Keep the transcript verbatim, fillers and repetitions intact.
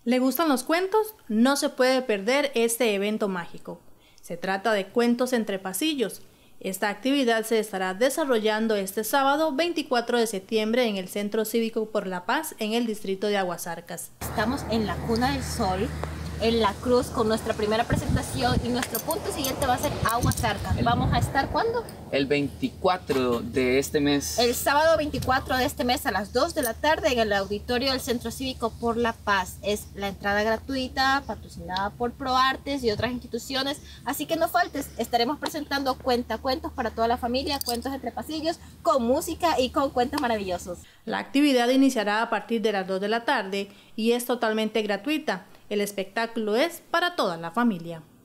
¿Le gustan los cuentos? No se puede perder este evento mágico. Se trata de Cuentos entre Pasillos. Esta actividad se estará desarrollando este sábado veinticuatro de septiembre en el Centro Cívico por la Paz en el distrito de Aguasarcas. Estamos en la Cuna del Sol, en La Cruz, con nuestra primera presentación, y nuestro punto siguiente va a ser Aguasarcas. ¿Vamos a estar cuándo? El veinticuatro de este mes. El sábado veinticuatro de este mes a las dos de la tarde en el auditorio del Centro Cívico por la Paz. Es la entrada gratuita, patrocinada por ProArtes y otras instituciones, así que no faltes. Estaremos presentando cuentacuentos para toda la familia, cuentos entre pasillos, con música y con cuentos maravillosos. La actividad iniciará a partir de las dos de la tarde y es totalmente gratuita. El espectáculo es para toda la familia.